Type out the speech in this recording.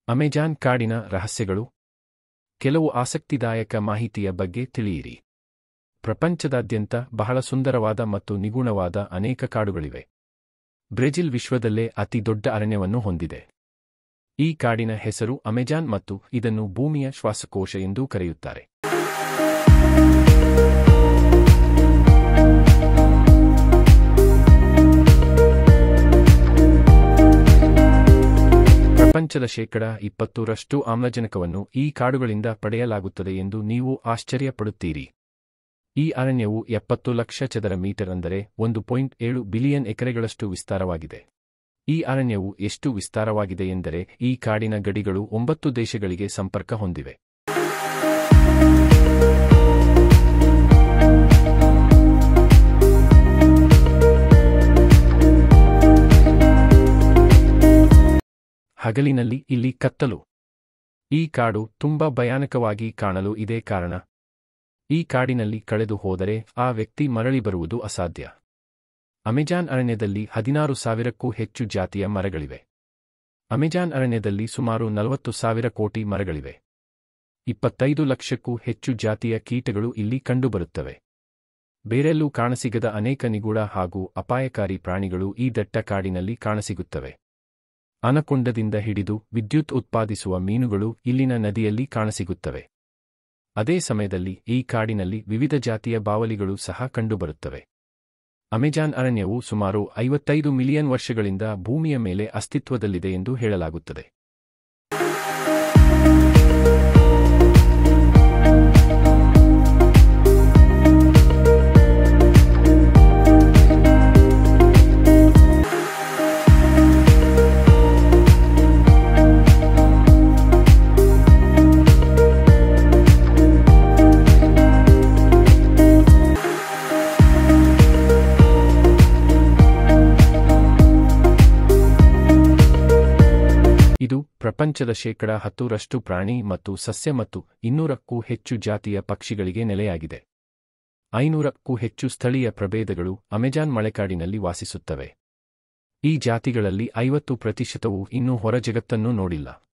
Amazon ಕಾಡಿನ ರಹಸ್ಯಗಳು. ಕೆಲವು ಆಸಕ್ತಿದಾಯಕ ಮಾಹಿತಿಯ ಬಗ್ಗೆ ತಿಳಿಯಿರಿ. ಪ್ರಪಂಚದಾದ್ಯಂತ ಬಹಳ ಸುಂದರವಾದ ಮತ್ತು ನಿಗೂಢವಾದ ಅನೇಕ ಕಾಡುಗಳಿವೆ. ಬ್ರೆಜಿಲ್ ವಿಶ್ವದಲ್ಲೇ ಅತಿ ದೊಡ್ಡ ಅರಣ್ಯವನ್ನು ಹೊಂದಿದೆ. ಈ ಕಾಡಿನ ಹೆಸರು ಅಮೆಜಾನ್ ಮತ್ತು ಇದನ್ನು ಭೂಮಿಯ ಶ್ವಾಸಕೋಶ ಎಂದೂ ಕರೆಯುತ್ತಾರೆ. ಪ್ರಪಂಚದ ಶೇಕಡ 20% ಆಮ್ಲಜನಕವನ್ನು ಈ ಕಾಡುಗಳಿಂದ ಪಡೆಯಲಾಗುತ್ತದೆ ಎಂದು ನೀವು ಆಶ್ಚರ್ಯಪಡುತ್ತೀರಿ. ಈ ಅರಣ್ಯವು 70 ಲಕ್ಷ ಚದರ ಮೀಟರ್ ಅಂದರೆ 1.7 ಬಿಲಿಯನ್ ಎಕರೆಗಳಷ್ಟು ವಿಸ್ತಾರವಾಗಿದೆ. ಈ ಅರಣ್ಯವು ಎಷ್ಟು ವಿಸ್ತಾರವಾಗಿದೆ ಎಂದರೆ ಈ ಕಾಡಿನ ಗಡಿಗಳು 9 ದೇಶಗಳಿಗೆ ಸಂಪರ್ಕ ಹೊಂದಿವೆ. ಹಗಲಿನಲ್ಲಿ ಇಲ್ಲಿ ಕತ್ತಲು. ಈ ಕಾಡು ತುಂಬಾ ಭಯಾನಕವಾಗಿ ಕಾಣಲು ಇದೇ ಕಾರಣ. ಈ ಕಾಡಿನಲ್ಲಿ ಕಳೆದು ಹೋದರೆ ಆ ವ್ಯಕ್ತಿ ಮರಳಿ ಬರುವುದು ಅಸಾಧ್ಯ. ಅಮೆಜಾನ್ ಅರಣ್ಯದಲ್ಲಿ 16,000ಕ್ಕೂ ಹೆಚ್ಚು ಜಾತಿಯ ಮರಗಳಿವೆ. ಅಮೆಜಾನ್ ಅರಣ್ಯದಲ್ಲಿ ಸುಮಾರು 40,000 ಕೋಟಿ ಮರಗಳಿವೆ. 25 ಲಕ್ಷಕ್ಕೂ ಹೆಚ್ಚು ಜಾತಿಯ ಕೀಟಗಳು ಇಲ್ಲಿ ಕಂಡುಬರುತ್ತವೆ. ಬೇರೆಲ್ಲೂ ಕಾಣಸಿಗದ ಅನೇಕ ನಿಗೂಢ ಹಾಗೂ ಅಪಾಯಕಾರಿ ಪ್ರಾಣಿಗಳು ಈ ದಟ್ಟ ಕಾಡಿನಲ್ಲಿ ಕಾಣಸಿಗುತ್ತವೆ. ಅನಕೊಂಡದಿಂದ ಹಿಡಿದು ವಿದ್ಯುತ್ ಉತ್ಪಾದಿಸುವ ಮೀನುಗಳು ಇಲ್ಲಿನ ನದಿಯಲ್ಲಿ ಕಾಣಸಿಗುತ್ತವೆ. ಅದೇ ಸಮಯದಲ್ಲಿ ಈ ಕಾಡಿನಲ್ಲಿ ವಿವಿಧ ಜಾತಿಯ ಬಾವಲಿಗಳು ಸಹ ಕಂಡುಬರುತ್ತವೆ. ಅಮೆಜಾನ್ ಅರಣ್ಯವು ಸುಮಾರು 55 ಮಿಲಿಯನ್ ವರ್ಷಗಳಿಂದ ಭೂಮಿಯ ಮೇಲೆ ಅಸ್ತಿತ್ವದಲ್ಲಿದೆ ಎಂದು ಹೇಳಲಾಗುತ್ತದೆ. ಇದು ಪ್ರಪಂಚದ ಶೇಕಡ 10% ಪ್ರಾಣಿ ಮತ್ತು ಸಸ್ಯ ಮತ್ತು 200ಕ್ಕೂ ಹೆಚ್ಚು ಜಾತಿಯ ಪಕ್ಷಿಗಳಿಗೆ ನೆಲೆಯಾಗಿದೆ. 500ಕ್ಕೂ ಹೆಚ್ಚು ಸ್ಥಳೀಯ ಪ್ರಭೇದಗಳು ಅಮೆಜಾನ್ ಮಳೆಕಾಡಿನಲ್ಲಿ ವಾಸಿಸುತ್ತವೆ. ಈ ಜಾತಿಗಳಲ್ಲಿ 50% ಇನ್ನೂ ಹೊರ ಜಗತ್ತನ್ನು ನೋಡಿಲ್ಲ.